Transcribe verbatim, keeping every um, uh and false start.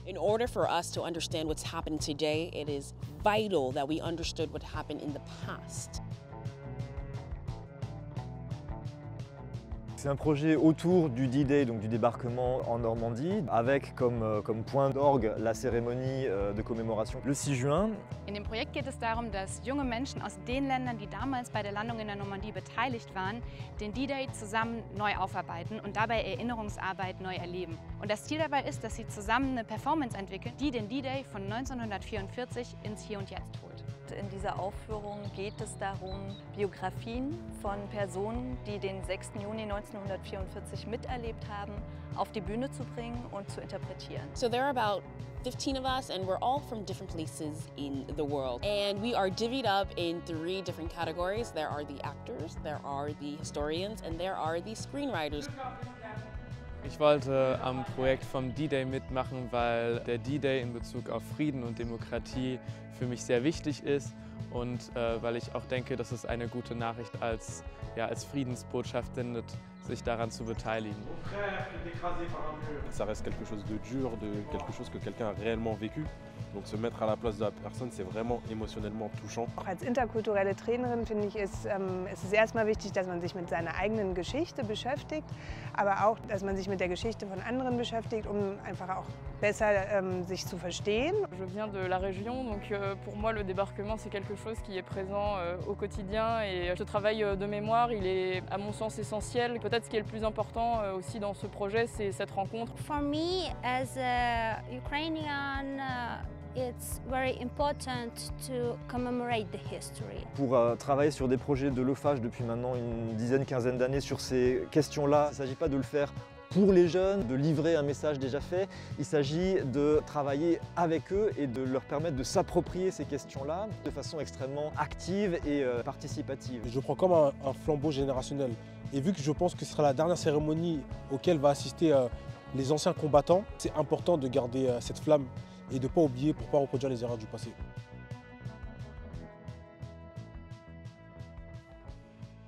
In order for us to understand what's happening today, it is vital that we understood what happened in the past. C'est un projet autour du D-Day, donc du débarquement en Normandie, avec comme, euh, comme point d'orgue la cérémonie euh, de commémoration le six juin. In dem Projekt geht es darum, dass junge Menschen aus den Ländern, die damals bei der Landung in der Normandie beteiligt waren, den D-Day zusammen neu aufarbeiten und dabei Erinnerungsarbeit neu erleben. Und das Ziel dabei ist, dass sie zusammen eine Performance entwickeln, die den D-Day von neunzehnhundertvierundvierzig ins Hier und Jetzt holt. In dieser Aufführung geht es darum, Biografien von Personen, die den sechsten Juni neunzehnhundertvierundvierzig miterlebt haben, auf die Bühne zu bringen und zu interpretieren. So there are about fifteen of us, and we're all from different places in the world. And we are divvied up in three different categories. There are the actors, there are the historians, and there are the screenwriters. Ich wollte am Projekt vom D-Day mitmachen, weil der D-Day in Bezug auf Frieden und Demokratie für mich sehr wichtig ist und äh, weil ich auch denke, dass es eine gute Nachricht als, ja, als Friedensbotschaft sendet, sich daran zu beteiligen. Ça reste quelque chose de dur, de quelque chose que quelqu'un a réellement vécu. Donc se mettre à la place de la personne, c'est vraiment émotionnellement touchant. Auch als interkulturelle Trainerin finde ich, ist, ähm, ist es erstmal wichtig, dass man sich mit seiner eigenen Geschichte beschäftigt, aber auch, dass man sich mit der Geschichte von anderen beschäftigt, um einfach auch besser ähm, sich zu verstehen. Je viens de la région, donc euh, pour moi le débarquement c'est quelque chose qui est présent euh, au quotidien et ce travail de mémoire il est à mon sens essentiel. Peut-être ce qui est le plus important euh, aussi dans ce projet c'est cette rencontre. For me as a Ukrainian, uh... it's very important to commemorate the history. Pour euh, travailler sur des projets de l'O F A G depuis maintenant une dizaine, quinzaine d'années sur ces questions-là, il ne s'agit pas de le faire pour les jeunes, de livrer un message déjà fait, il s'agit de travailler avec eux et de leur permettre de s'approprier ces questions-là de façon extrêmement active et euh, participative. Je prends comme un, un flambeau générationnel et vu que je pense que ce sera la dernière cérémonie auquel va assister euh, les anciens combattants, c'est important de garder euh, cette flamme et de ne pas oublier pour ne pas reproduire les erreurs du passé.